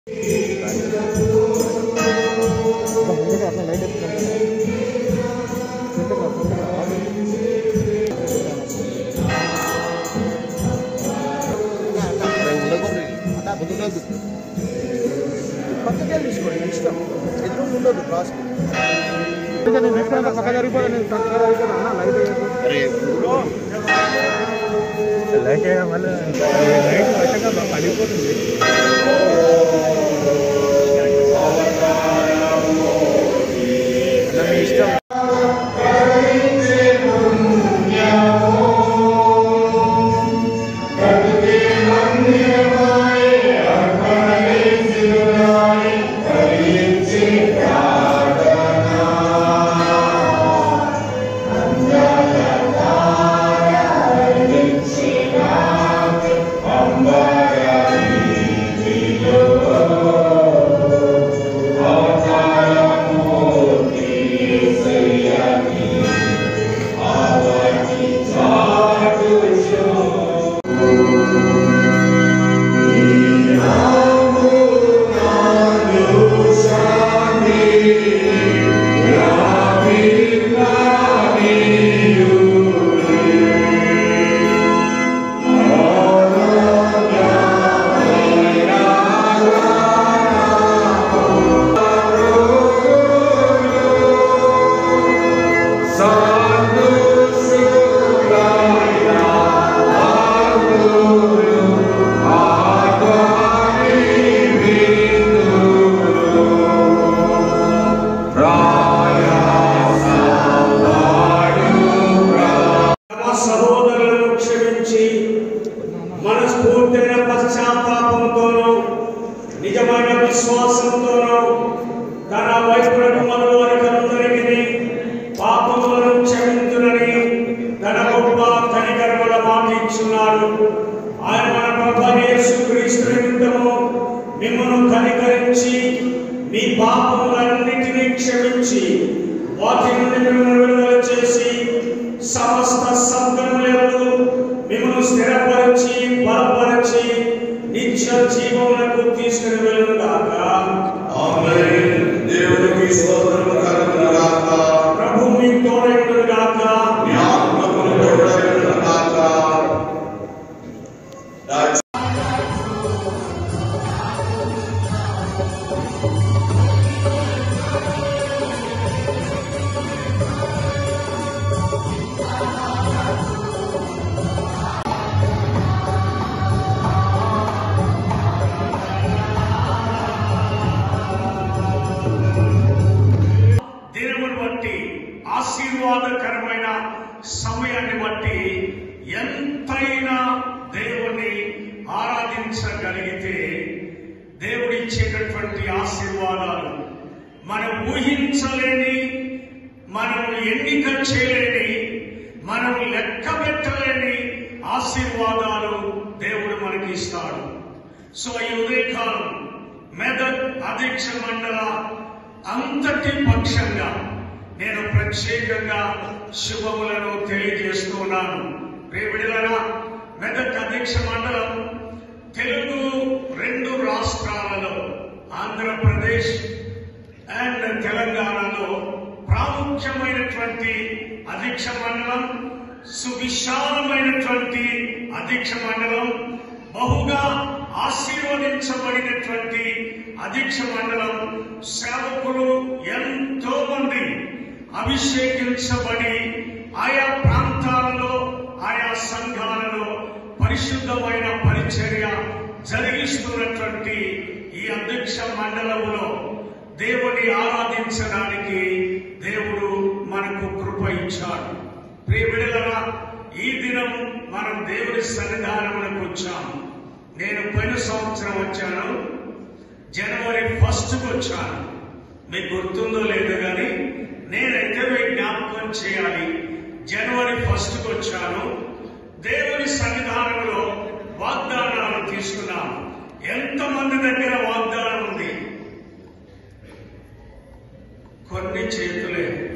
పక్కకే తీసుకోండి ఇష్టం ఎదురు ఉండదు క్లాస్ లైట్ వేయడం వల్ల లైట్ వర్షంగా పడిపోతుంది. మీ ఇష్టం. మనస్ఫూర్తిగా పశ్చాత్తాపంతోనూ నిజమైన విశ్వాసంతోనూ తన వైపునకు మనవారికందరికీ పాపములను క్షమించునని తన గొప్ప కనికరముల మాట ఇచ్చున్నాడు. ఆయన మన ప్రభువైన యేసుక్రీస్తు నిమిత్తము మిమ్మల్ని కనికరించి మీ పాపములన్నిటినీ క్షమించి వాటి నుండి మిమ్మల్ని విడుదల చేసి సమస్త సద్గుణములందు మిమ్మల్ని స్థిరపరిచి బలపరిచి నిత్య జీవమునకు తీసుకుని వెళ్ళుగాక. ఆమేన్. దేవునికి స్తోత్రము కలుగుగాక. ప్రభు మీకు తోడైయుండుగాక. మీ ఆత్మకు తోడైయుండుగాక. ఆశీర్వాదకరమైన సమయాన్ని బట్టి ఎంతైనా దేవుణ్ణి ఆరాధించగలిగితే దేవుడిచ్చేటటువంటి ఆశీర్వాదాలు మనం ఊహించలేని, మనం ఎన్నిక చేయలేని, మనం లెక్క పెట్టలేని ఆశీర్వాదాలు దేవుడు మనకి ఇస్తాడు. సో ఈ ఉదయకాలం మెదక్ అధ్యక్ష మండల అంతటి పక్షంగా నేను ప్రత్యేకంగా శుభములను తెలియజేస్తున్నాను. ప్రియబిడ్డలారా, మెదక్ అధ్యక్ష మండలం తెలుగు 2 రాష్ట్రాలలో ఆంధ్రప్రదేశ్ అండ్ తెలంగాణలో ప్రాముఖ్యమైనటువంటి అధ్యక్ష మండలం, సువిశాలమైనటువంటి అధ్యక్ష మండలం, బహుగా ఆశీర్వదించబడినటువంటి అధ్యక్ష మండలం. సేవకులు ఎంతో మంది అభిషేకించబడి ఆయా ప్రాంతాలలో ఆయా సంఘాలలో పరిశుద్ధమైన పరిచర్య జరిగిస్తున్నటువంటి ఈ అధ్యక్ష మండలంలో దేవుని ఆరాధించడానికి దేవుడు మనకు కృప ఇచ్చాడు. ప్రియబిడ్డలారా, ఈ దినం మనం దేవుని సన్నిధానమునకు వచ్చాము. నేను పోయిన సంవత్సరం వచ్చాను, జనవరి 1కు వచ్చాను. మీకు గుర్తుందో లేదో కానీ నేనైతే మీకు జ్ఞాపకం చేయాలి. జనవరి 1కు వచ్చాను. దేవుని సన్నిధానంలో వాగ్దానాలు తీసుకున్నాను. ఎంతమంది దగ్గర వాగ్దానం ఉంది? కొన్ని చేతులే.